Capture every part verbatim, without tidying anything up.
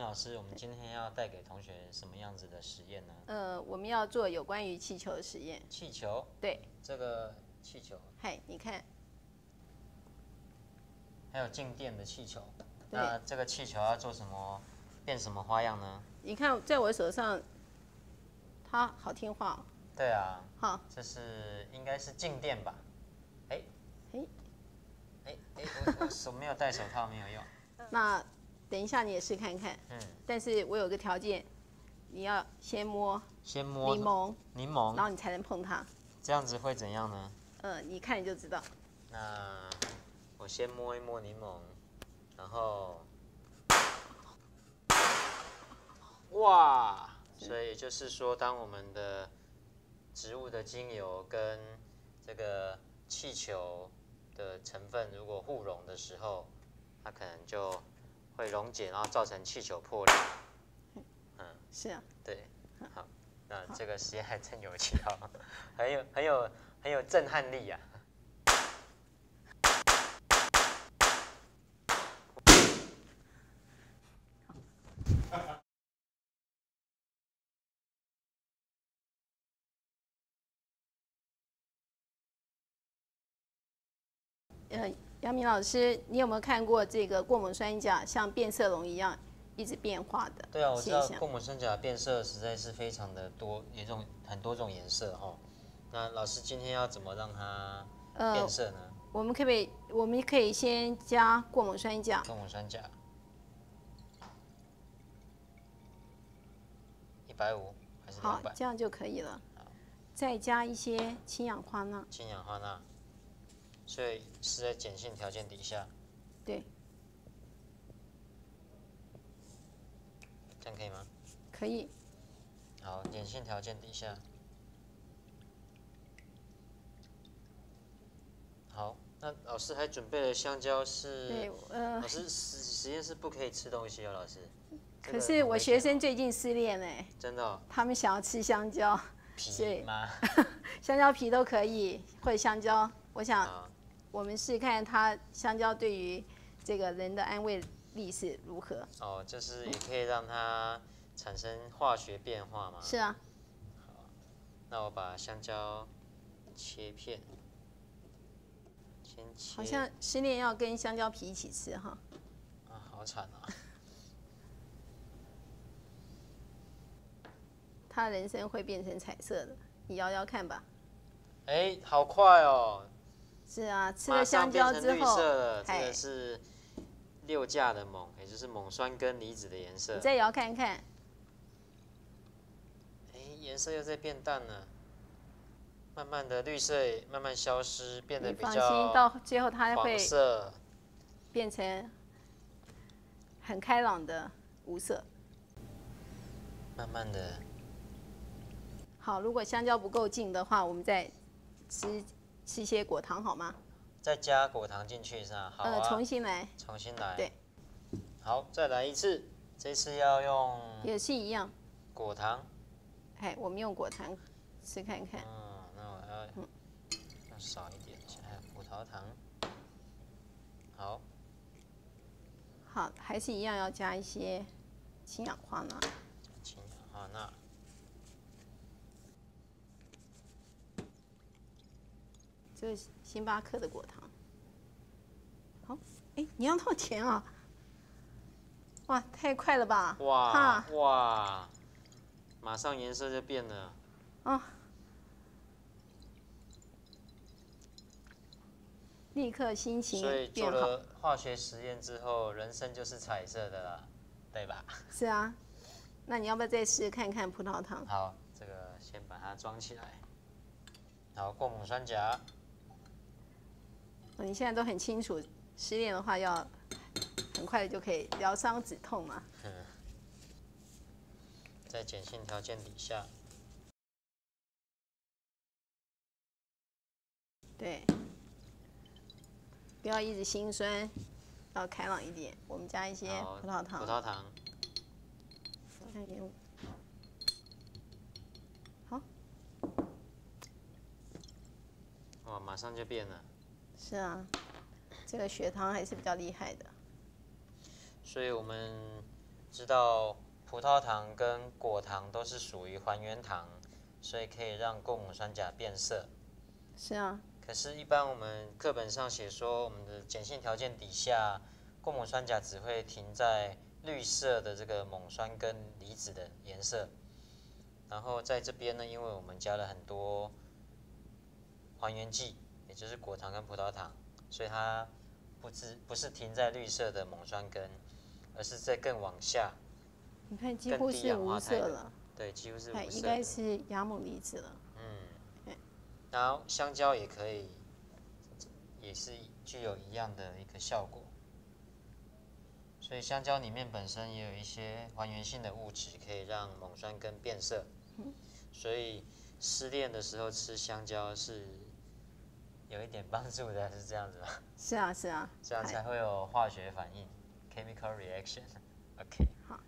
老师，我们今天要带给同学什么样子的实验呢？ 呃，我们要做有关于气球的实验。 气球。 对。 这个气球。 嗨，你看。 还有静电的气球。那这个气球要做什么？变什么花样呢？ 你看，在我手上，它好听话哦。 对啊。 好。 这是应该是静电吧？哎。 哎。 哎哎，我我手没有戴手套，没有用。 那等一下你也试看看。嗯。但是我有个条件，你要先摸。 先摸柠檬。 柠檬。 然后你才能碰它。 这样子会怎样呢？ 呃，你看你就知道。 那我先摸一摸柠檬，然后，哇！所以就是说，当我们的植物的精油跟这个气球的成分如果互溶的时候，它可能就会溶解，然后造成气球破裂。嗯， 是啊。 对，好，那这个实验还真有趣哦，很有很有很有震撼力啊。 呃，杨明老师，你有没有看过这个过锰酸钾像变色龙一样一直变化的现象？ 对啊，我知道过锰酸钾变色实在是非常的多，有种很多种颜色哈。那老师今天要怎么让它变色呢？呃、 我们可不可以，我们可以先加过锰酸钾。 过锰酸钾，一百五还是两百？ 好，这样就可以了。再加一些氢氧化钠。 氢氧化钠。所以是在碱性条件底下。 对。 这样可以吗？ 可以。 好，碱性条件底下。好，那老师还准备了香蕉是？ 对，呃。 老师实实验室不可以吃东西哦，老师。 可是我学生最近失恋哎。 真的、哦。 他们想要吃香蕉。 皮吗？ 香蕉皮都可以，或者香蕉，我想。我们试看它香蕉对于这个人的安慰力是如何。 哦，就是也可以让它产生化学变化嘛。 是啊。 好，那我把香蕉切片，先切。 好像失恋要跟香蕉皮一起吃哈。 啊，好惨啊！ 他人生会变成彩色的，你摇摇看吧。 哎，好快哦！ 是啊，吃了香蕉之后， 这个是六价的锰，也就是锰酸根离子的颜色。 你再摇看看。 哎，颜色又在变淡了，慢慢的绿色慢慢消失，变得比较。 你放心，到最后它会黄色， 变成很开朗的无色。 慢慢的。 好，如果香蕉不够劲的话，我们再吃。吃些果糖好吗？ 再加果糖进去是吧？好啊。 呃，重新来。 重新来。 对。 好，再来一次。这次要用。 也是一样。 果糖。 哎，我们用果糖吃看看。 嗯，那我要用少一点，还有葡萄糖。好。 好，还是一样要加一些氢氧化钠。 氢氧化钠。 这是星巴克的果糖。好，哎，你要多少钱啊？哇，太快了吧！ 哇哇，马上颜色就变了。 哦。立刻心情变好。 所以做了化学实验之后，人生就是彩色的了，对吧？ 是啊。那你要不要再试看看葡萄糖？ 好，这个先把它装起来。好，过锰酸钾。 你现在都很清楚，失恋的话要很快的就可以疗伤止痛嘛。 嗯。在碱性条件底下。 对。不要一直心酸，要开朗一点。我们加一些葡萄糖。 葡萄糖。 好。 哇，马上就变了。 是啊，这个血糖还是比较厉害的。 所以我们知道葡萄糖跟果糖都是属于还原糖，所以可以让过锰酸钾变色。 是啊。 可是，一般我们课本上写说，我们的碱性条件底下，过锰酸钾只会停在绿色的这个锰酸根离子的颜色。然后在这边呢，因为我们加了很多还原剂，也就是果糖跟葡萄糖，所以它不只不是停在绿色的锰酸根，而是在更往下。 你看，几乎是无色了。 对，几乎是无色的。 应该是亚锰离子了。 嗯。然后香蕉也可以，也是具有一样的一个效果。所以香蕉里面本身也有一些还原性的物质，可以让锰酸根变色。 嗯、 所以失恋的时候吃香蕉是有一点帮助的，是这样子吗？ 是啊，是啊。 这样才会有化学反应 （chemical reaction）。OK。 好。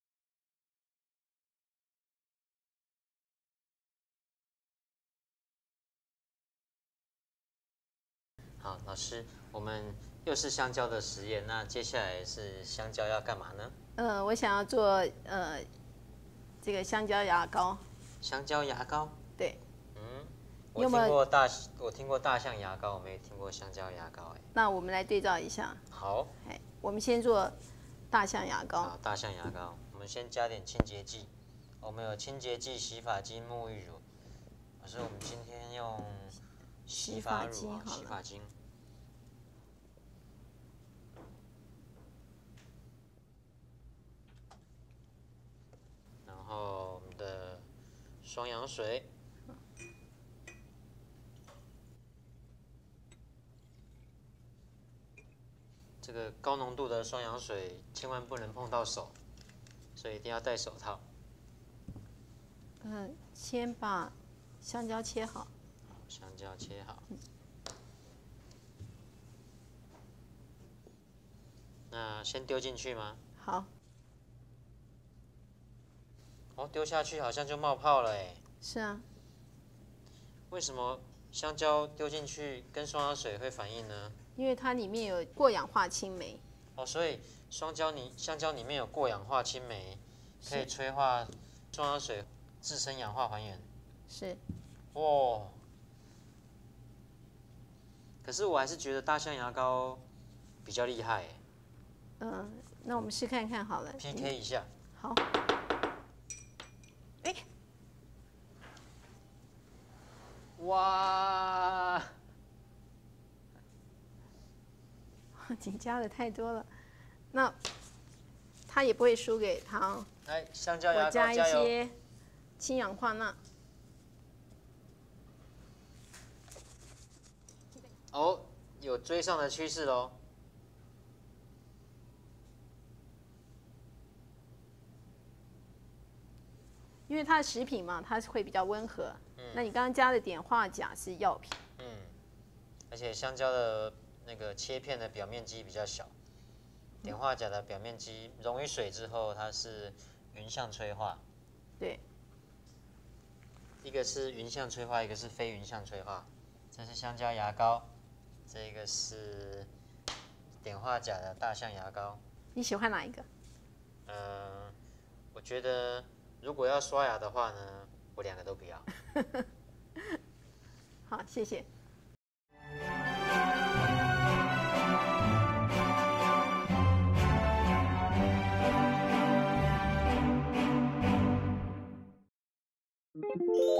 好，老师，我们又是香蕉的实验，那接下来是香蕉要干嘛呢？ 呃，我想要做呃这个香蕉牙膏。 香蕉牙膏？ 对。 嗯，我听过大，我听过大象牙膏，我没有听过香蕉牙膏，哎。 那我们来对照一下。 好。 哎，我们先做大象牙膏。 好，大象牙膏，我们先加点清洁剂。我们有清洁剂、洗发精、沐浴乳。老师，我们今天用洗发乳、洗发精。然后我们的双氧水。这个高浓度的双氧水千万不能碰到手，所以一定要戴手套。 嗯，先把香蕉切好。 好，香蕉切好。嗯、那先丢进去吗？ 好。 哦，丢下去好像就冒泡了哎。 是啊。 为什么香蕉丢进去跟双氧水会反应呢？ 因为它里面有过氧化氢酶。 哦，所以双蕉里香蕉里面有过氧化氢酶，可以催化双氧水自身氧化还原。 是。 哇！可是我还是觉得大象牙膏比较厉害。 嗯，那我们试看看好了。 P K 一下。 好。哎。 哇！ 你加的太多了，那它也不会输给它。 来，香蕉牙膏我加一些氢氧化钠。 哦，有追上的趋势喽。 因为它的食品嘛，它会比较温和。嗯。那你刚刚加的碘化钾是药品。 嗯。而且香蕉的那个切片的表面积比较小，碘化钾的表面积溶于水之后，它是匀相催化。 对。 一个是匀相催化，一个是非匀相催化。这是香蕉牙膏，这个是碘化钾的大象牙膏。 你喜欢哪一个？ 嗯、呃，我觉得如果要刷牙的话呢，我两个都不要。 好，谢谢。Thank you.